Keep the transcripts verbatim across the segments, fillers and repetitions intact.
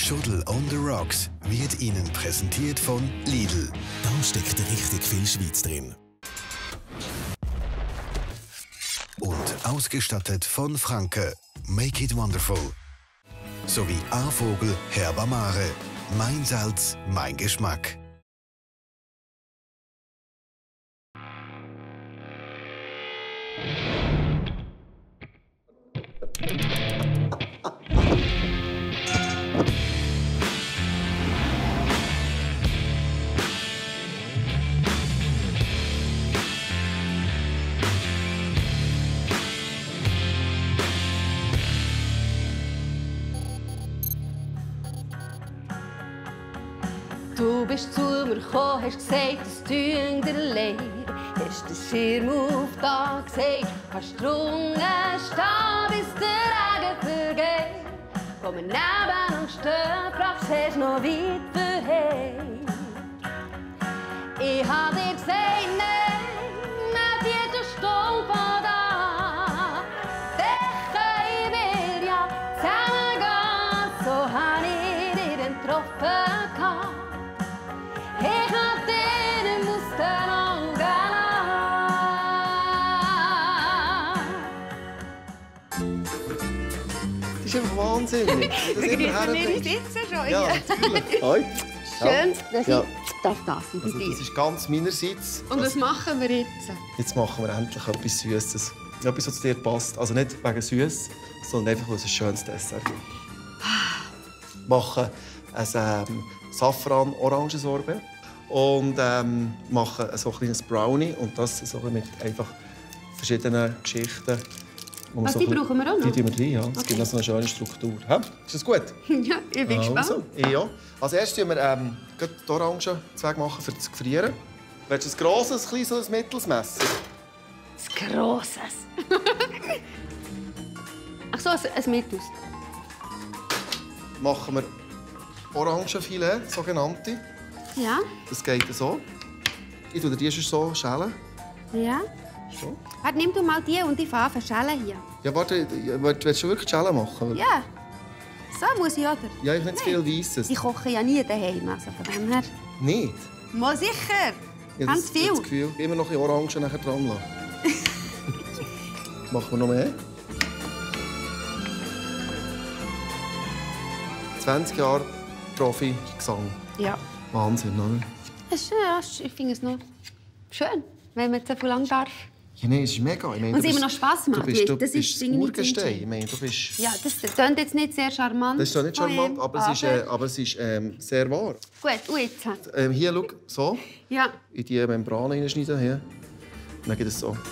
Schuddel on the Rocks wird Ihnen präsentiert von Lidl. Da steckt richtig viel Schweiz drin. Und ausgestattet von Franke. Make it wonderful. Sowie A-Vogel Herbamare. Mein Salz, mein Geschmack. Du bist zu mir gekommen, hast gesagt, es tut dir leid. Hast den Schirm auf da gesehen, hast drungen stehen, bis der Regen vergeht. Wo wir neben uns stehen, fragst du, hast noch weit für heim. Ich hab dir gesagt, nein, nicht jede Stunde von da. Dann können wir ja zusammengehen, so hab ich dich dann getroffen. Ich hab dir nicht aus den Augen lassen. Das ist einfach wahnsinnig. Begrüßen wir uns jetzt schon? Ja, natürlich. Hoi. Schön, dass Ja. ich darf da sein bei Also, dir. das ist ganz meinerseits. Und was machen wir jetzt? Jetzt machen wir endlich etwas Süßes. Etwas, was zu dir passt. Also nicht wegen süß, sondern einfach, weil es ein schönes Dessert gibt. Wir machen ein ähm, Safran-Orangensorbet und ähm, machen so ein kleines Brownie. Und das so mit einfach verschiedenen Geschichten. wo Was, so die ein bisschen- brauchen wir auch noch? Die tun wir rein, ja. Das Okay. gibt noch so eine schöne Struktur. Hä? Ist das gut? Ja, ich bin gespannt. Also, ja. Als erstes machen wir ähm, gleich die Orangenzweige machen für das Gefrieren. Willst du ein grosses, ein kleines oder ein mittleres Messer? Das Grosses. Ach so, ein, ein Mittels. Machen wir Orangenfilet, sogenannte. Ja, Das geht so. Ich tue dir die schon so schälen. ja. So. Warte, nimm du mal die und ich fange an zu schälen hier. Ja, warte, willst du wirklich schälen machen? Ja. So muss ich, oder? Ja, ich nicht zu viel Weisses. Ich koche ja nie daheim, also von dem her. Nicht? Mal sicher. Ja, Ganz das, viel. Das Gefühl, immer noch ein bisschen Orangen nachher dran lassen. Machen wir noch mehr. zwanzig Jahre Profi-Gesang. Ja. Wahnsinn, oder? Das ist schön, ja. Ich finde es noch schön, wenn man so viel lang darf. Ja, nein, es ist mega. Ich meine, Und es du immer bist- noch Spass macht. Du bist, du Das ist bist das irgendwie Urgestein. nicht Ich meine, du bist... Ja, das klingt jetzt nicht sehr charmant. Das ist doch nicht von charmant, ihm, aber es ist, äh, aber es ist ähm, sehr wahr. Gut, und jetzt? Ähm, hier, schau, so. Ja. In die Membran hineinschneiden. Hier. Und dann geht es so.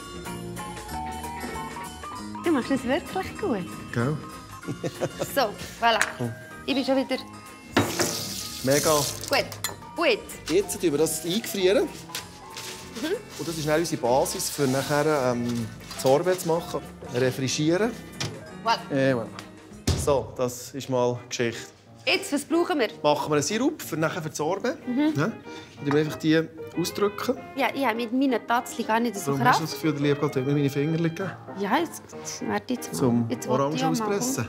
Du machst es wirklich gut. Gell? So, voilà. Ich bin schon wieder Mega. gut. Und jetzt? Jetzt tun wir das eingefrieren. Mhm. Und das ist dann unsere Basis, für nachher ähm, Sorbet zu machen. Refrischieren. Voilà. Äh, voilà. So, das ist mal Geschichte. Jetzt, was brauchen wir? Machen wir einen Sirup für nachher für die Sorbet. Mhm. Ja? Und wir einfach die ausdrücken. Ja, ich habe mit meinen Tatzli gar nicht so Darum hast du Kraft. das Gefühl, der Liebe Gott hat mir meine Finger gegeben. Ja, jetzt, warte jetzt mal. Zum jetzt will ich Orangen auch mal, auspressen.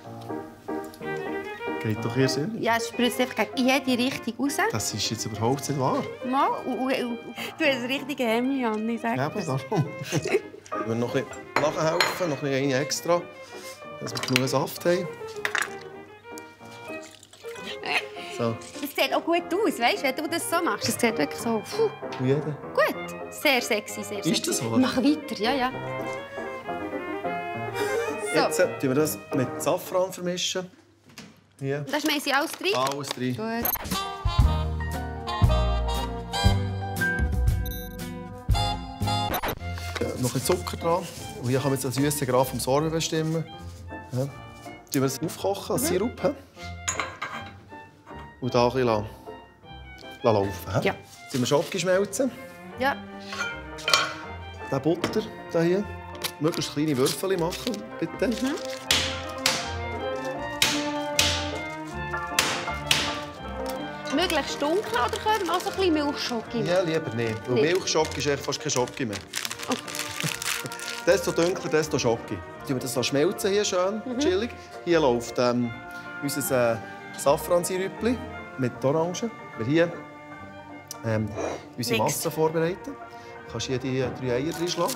Geht doch hier sehr. komm. Ja, es spritzt einfach gegen jede Richtung raus. Das ist jetzt überhaupt nicht wahr. Mal, und, und, und, du hast ein richtiges Hemd an, ich sage Ja, aber darum. Wir noch ein bisschen nachhelfen, noch ein bisschen eine extra, dass wir genug Saft haben. So, Das sieht auch gut aus, weißt du, wenn du das so machst. Das sieht wirklich so puh, wie jeder. gut. Sehr sexy, sehr sexy. Ist das so? Mach weiter, ja, ja. So, Jetzt äh, tun wir das mit Safran vermischen. Hier. da schmeiße ich alles drin. Alles drin. Gut. Ja, noch ein Zucker dran. Und hier kann man jetzt den süßen Grad vom Sorbet bestimmen. Ja. Tun wir das aufkochen, als Sirup. Ja. Und da ein bisschen lassen. Lassen laufen. Ja. Jetzt tun wir Schoki schmelzen. Ja. Den Butter da hier. Möglichst kleine Würfel machen, bitte. Mhm. Möglichst dunkel oder können wir auch so ein bisschen Milchschoki? Ja, lieber nicht. Weil Nicht. Milchschoki ist echt fast kein Schoki mehr. Okay. Desto dunkler, desto Schoki. Tun wir das so schmelzen hier schön, Mhm. chillig. Hier läuft ähm, unser äh, Safransirüppli mit Orangen. Wir hier ähm, unsere Nix. Masse vorbereiten. Du kannst hier die drei Eier reinschlagen.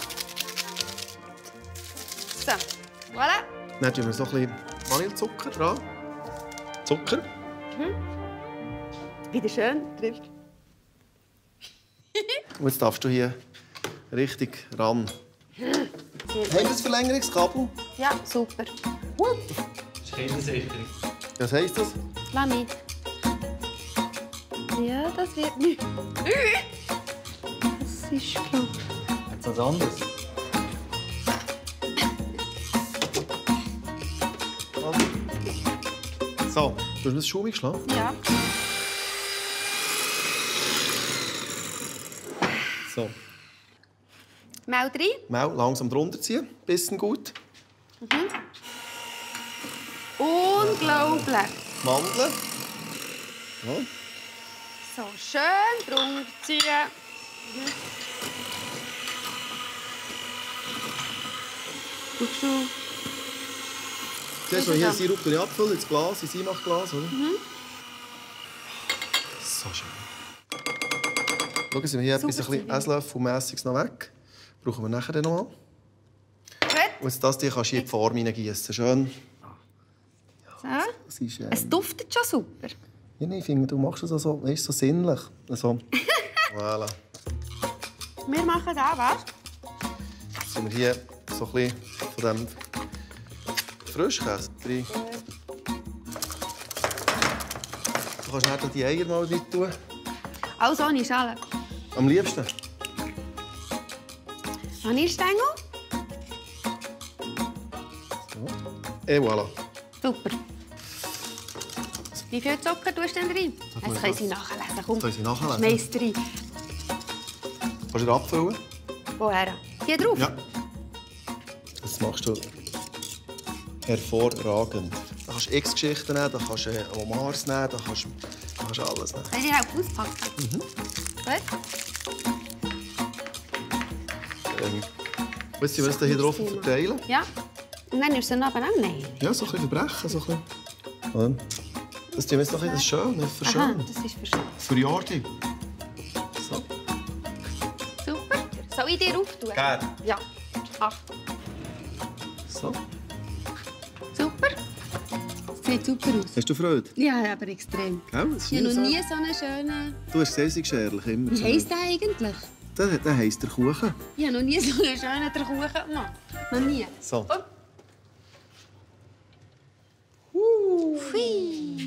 So, voilà. Dann tun wir so ein bisschen Vanillezucker dran. Zucker. Wieder schön, trifft. Und jetzt darfst du hier richtig ran. Haben wir das Verlängerungskabel? Ja, super. Gut. Das ist kindersicherung. Was heisst das? Lass nicht. Ja, das wird nicht. Das ist klar. Jetzt was anderes. So, du hast das Schaum geschlagen? Ja. So. Mehl rein. Mehl langsam drunter ziehen. Bisschen gut. Unglaublich. Mandeln. Ja. So, schön drunter ziehen. Mhm. Guckst du? Siehst du, hier den Sirup abfüllen, ins Glas, ins Einmachglas, oder? Mhm. So schön. Schauen Sie, hier etwas, ein bisschen Esslöffelmässiges noch weg. Brauchen wir nachher dann noch mal. Gut. Und jetzt das hier kannst du in die Form hineingießen. Schön. So. Das ist, ähm... Es duftet schon super. Ja, nee, ich finde, du machst es so, weißt, so sinnlich. So. Voilà. Wir machen das, was? Jetzt sind wir hier so ein bisschen von dem Frischkäse drin. Du kannst dann die Eier mal rein tun. Alles ohne Schale. Am liebsten. Vanillestängel. Et voilà. Super. Wie viel Zucker tust du denn rein? Das Das können Sie nachlesen. Komm, können Sie nachlesen. schmeiß rein. Kannst du wieder abfüllen? Woher? Hier drauf? Ja. Das machst du hervorragend. Da kannst du X-Geschichten nehmen, da kannst du Omars nehmen, da kannst, da kannst du alles nehmen. Soll ich auch auspacken? Mhm. Gut. Ähm, willst du das hier drauf verteilen? Ja. Und dann nimmst du den Abend auch nehmen. Ja, so ein bisschen verbrechen. So ein bisschen. Das tun wir jetzt noch ein bisschen schön, nicht für Aha, schön. das ist für schön. Für die Ordnung. So. Super. Soll ich dir auftun? Gerne. Ja. Achtung. So. Super. Sieht super aus. Hast du Freude? Ja, aber extrem. Gell? Das ist Ich habe nie noch so. nie so einen schönen... Du hast gesehen, sie ist ehrlich immer. Wie heisst der eigentlich? Der, der heisst der Kuchen. Ich habe noch nie so einen schönen Kuchen gemacht. Noch nie. So. Oh. Uh. Hui.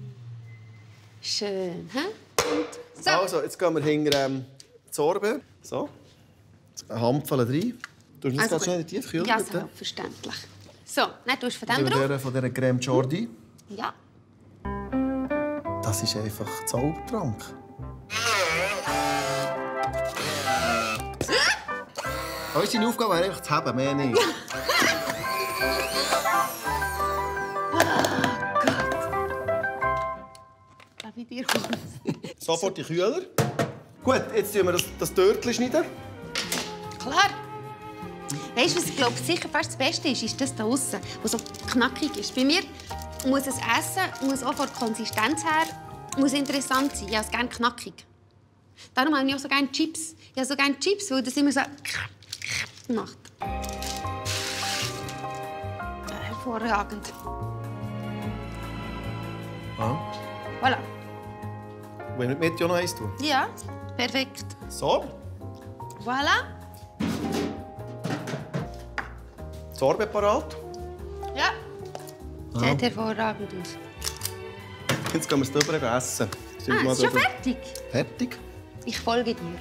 Schön, hä? Und so. Also, jetzt gehen wir hinter ähm, die Sorbe. So. Ein Handvoll rein. Du hast das Also ganz schnell in gut. die Tiefkühle. Ja, bitte. selbstverständlich. So, dann tust du von Von dem drauf. dieser, von dieser Creme Jordi. Ja. Das ist einfach Zaubertrank. Unsere Aufgabe wäre einfach zu haben, mehr nicht. Darf ich dir kommen? Sofort die Kühler. Gut, jetzt schneiden wir das, das Törtchen schneiden. Klar. Weißt du, was ich glaube sicher fast das Beste ist? Ist das da außen, das so knackig ist. Bei mir muss es Essen, muss auch von der Konsistenz her, muss interessant sein. Ich habe es gerne knackig. Darum habe ich auch so gerne Chips. Ich habe so gerne Chips, weil das immer so macht. Ja, hervorragend. Ah. Voilà. Wollen wir mit noch eins tun? Ja, perfekt. So. Voilà. Sorbe parat. Ja. Sieht hervorragend aus. Jetzt gehen wir es drüber essen. Ah, ist schon fertig? Fertig. Ich folge dir.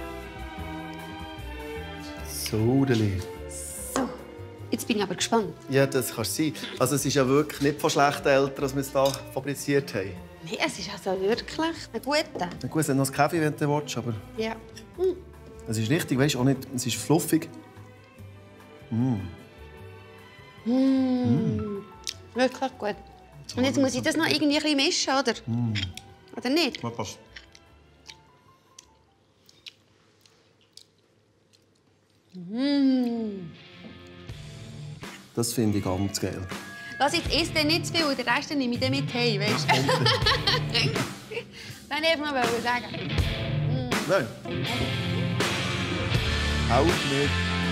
Sodeli. So, jetzt bin ich aber gespannt. Ja, das kann sein. Also es ist ja wirklich nicht von schlechten Eltern, dass wir es hier fabriziert haben. Nee, es ist also wirklich ein guter. Na gut, es hat noch einen Kaffee, wenn du willst, aber Ja. es ist richtig, weißt du, auch nicht, es ist fluffig. Mm. Wirklich gut. Und jetzt muss ich das noch irgendwie ein bisschen mischen, oder? Mm. Oder nicht? Ja, passt. Mm. Das finde ich ganz geil. Lass jetzt isst dann nicht zu viel und den Rest nehme ich dann mit heim, weißt du? Dann einfach noch sagen. Mm. Nein. Auch nicht.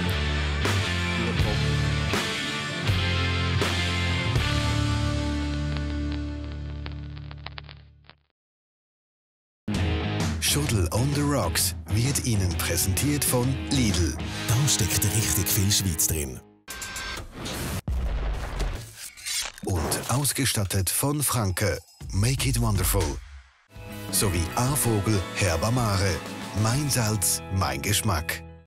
Schuddel on the Rocks wird Ihnen präsentiert von Lidl. Da steckt richtig viel Schweiz drin. Und ausgestattet von Franke. Make it wonderful. Sowie A-Vogel Herbamare. Mein Salz, mein Geschmack.